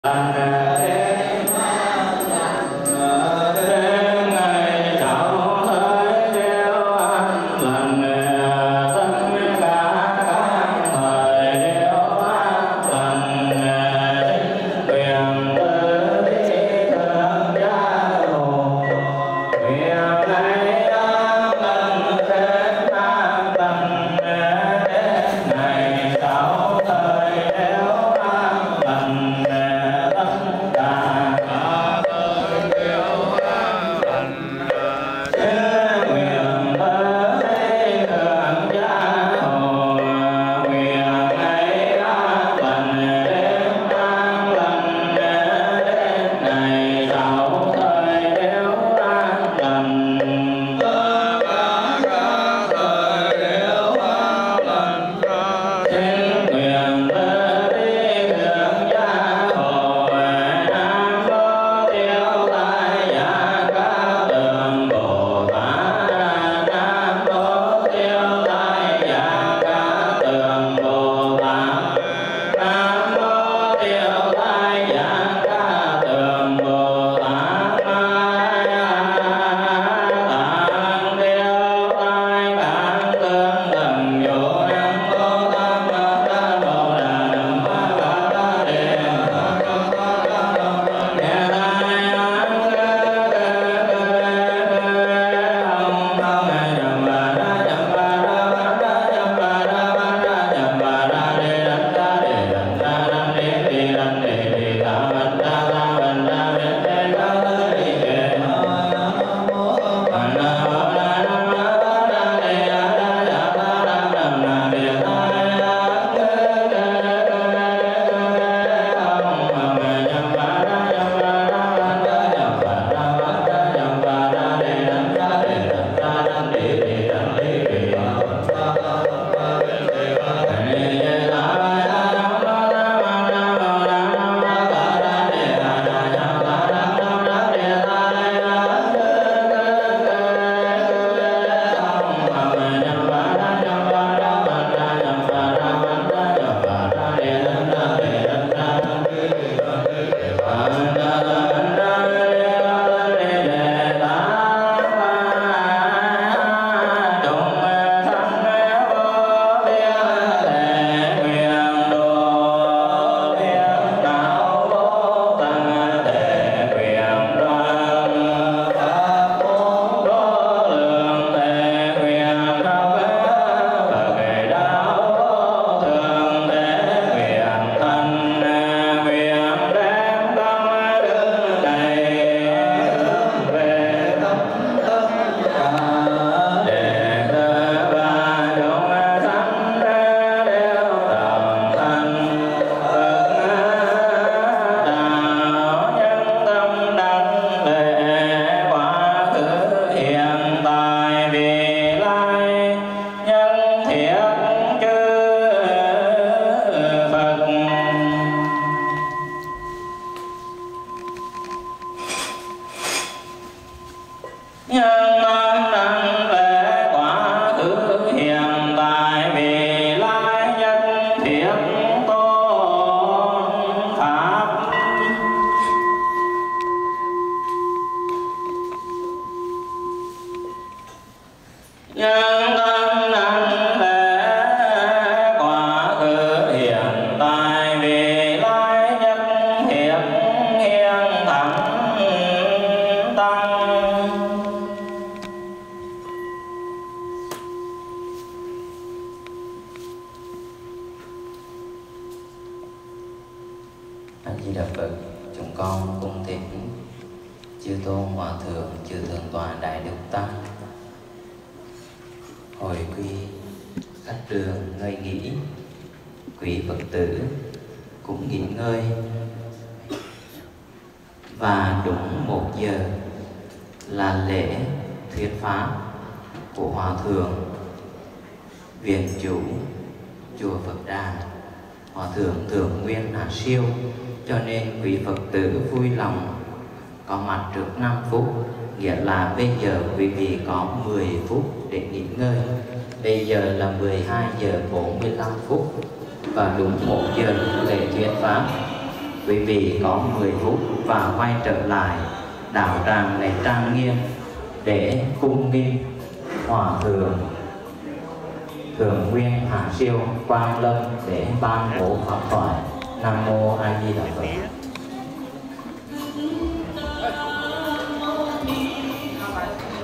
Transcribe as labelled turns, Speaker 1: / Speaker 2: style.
Speaker 1: Nghĩa là bây giờ quý vị có 10 phút để nghỉ ngơi. Bây giờ là 12 giờ 45 phút và đúng 1 giờ lễ thuyết pháp. quý vị có 10 phút và quay trở lại đạo tràng này trang nghiêm để cung nghinh Hòa thượng Thượng Nguyên Hạ Siêu Quang Lâm để ban bố pháp thoại. Nam mô A Di Đà Phật.